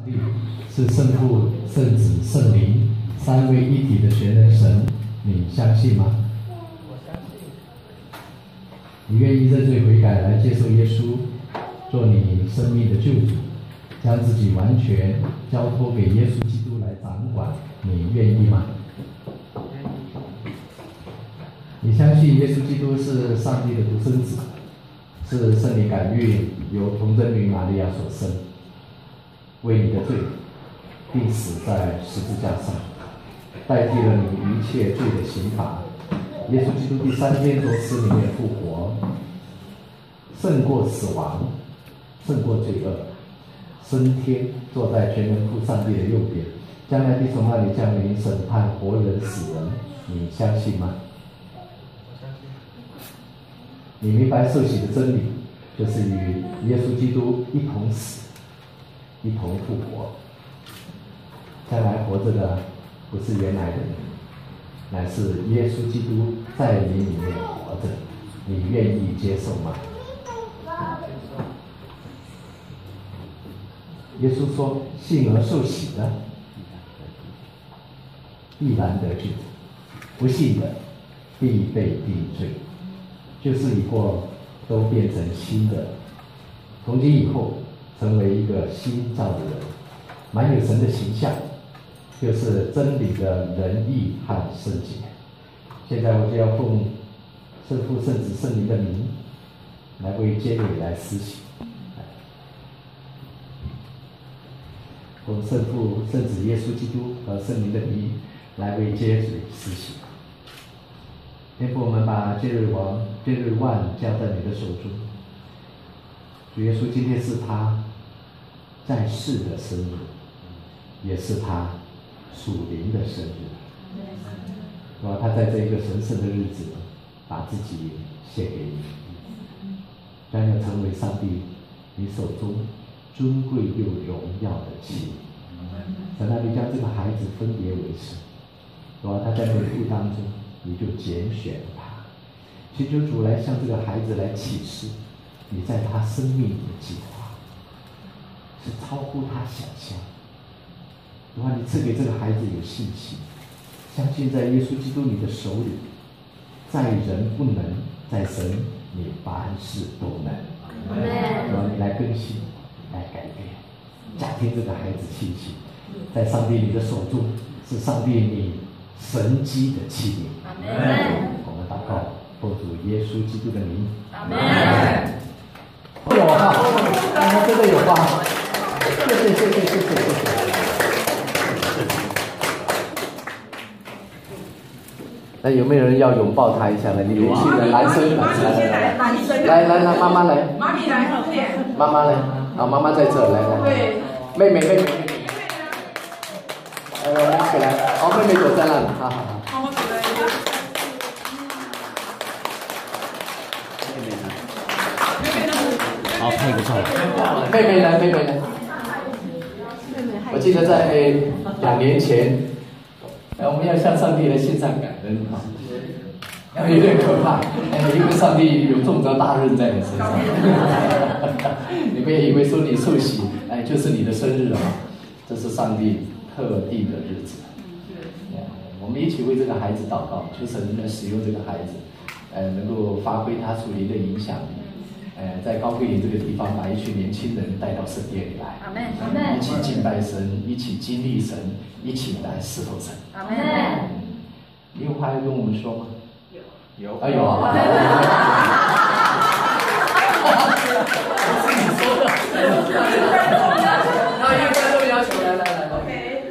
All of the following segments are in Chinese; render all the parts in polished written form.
帝是圣父、圣子、圣灵三位一体的全能神，你相信吗？ 我相信。 你愿意认罪悔改来接受耶稣，做你生命的救主，将自己完全交托给耶稣基督来掌管，你愿意吗？你相信耶稣基督是上帝的独生子，是圣灵感孕，由童贞女玛利亚所生，为你的罪钉死在十字架上，代替了你一切罪的刑罚。耶稣基督第三天从死里面复活，胜过死亡，胜过罪恶，升天，坐在全能父上帝的右边，将来必从那里降临审判活人死人。你相信吗？你明白受洗的真理，就是与耶稣基督一同死，一同复活。将来活着的不是原来的你，乃是耶稣基督在你里面活着。你愿意接受吗？耶稣说：“信而受洗的，必然得救；不信的，必被定罪。”旧事已过，都变成新的。从今以后，成为一个新造的人，满有神的形象，就是真理的仁义和圣洁。现在我就要奉圣父、圣子、圣灵的名，来为监理来施洗。奉圣父、圣子、耶稣基督和圣灵的名，来为监理施洗。天父，我们把今日万交在你的手中。主耶稣，今天是他在世的生日，也是他属灵的生日。他在这一个神圣的日子，把自己献给你，将要成为上帝你手中尊贵又荣耀的器皿。神啊，你将这个孩子分别为圣，他在你父当中，你就拣选了他，祈求主来向这个孩子来启示你在他生命的计划，是超乎他想象。你赐给这个孩子有信心，相信在耶稣基督你的手里，在人不能，在神你凡事都能。你来更新，来改变，加添这个孩子信心，在上帝你的手中，是上帝你神迹的器皿。我们祷告，奉主耶稣基督的名。阿门。有啊，真的有啊！谢谢。那有没有人要拥抱他一下呢？你年轻的男生，来，妈妈来，妈咪来，妈妈来，好，妈妈在这，来，妹妹，来，一起来，好，妹妹走在那里，好。 好，拍个照。 妹妹呢？我记得在2年前，我们要向上帝来献上感恩啊，有点可怕，因为上帝有重责大任在你身上。你们也以为说你受洗，就是你的生日了吗？这是上帝特定的日子。我们一起为这个孩子祷告，求神能使用这个孩子，能够发挥他属灵的影响力。在高桂林这个地方，把一群年轻人带到圣殿里来，阿们，一起敬拜神，一起经历神，一起来侍奉神，阿们。你有话要跟我们说吗？有啊。是你说的。然后因为观众要求，来 ，OK。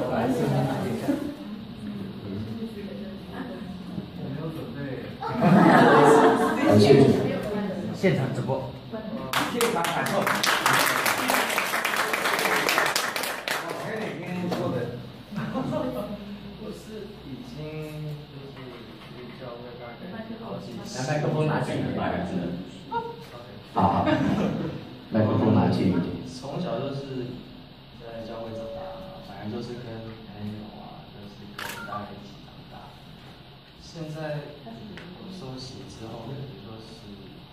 我没有准备。 感谢主。 现场直播， 现场感受。我前两天说的，我是已经就是教会大概好几年。 拿麦克风拿近一点。好，麦克风拿近一点。 从小就是在教会长大，反正就是跟朋友啊，就是跟大家一起长大。现在我受洗之后，就是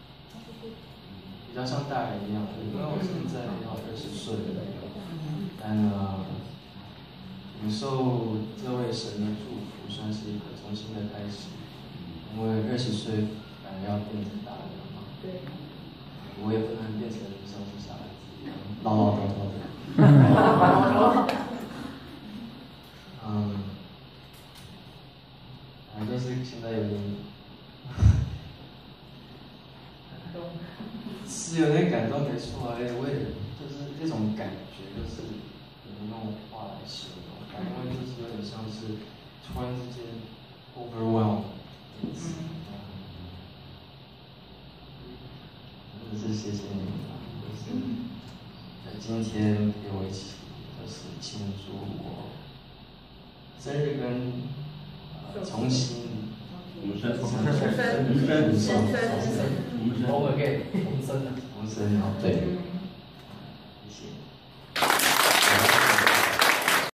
比较像大人一样，因为我现在要20岁了，但领受这位神的祝福，算是一个重新的开始。因为20岁反而要变成大人了嘛。对。我也不能变成像是小孩子一样唠唠叨叨的。反正就是现在有点，是有点感动，没错啊。我也就是这种感觉，就是不能用话来形容，因为就是有点像是突然之间 overwhelm。真的是谢谢你们啊！就是在今天陪我一起，就是庆祝我生日跟重新重生，over again，重生啊，对。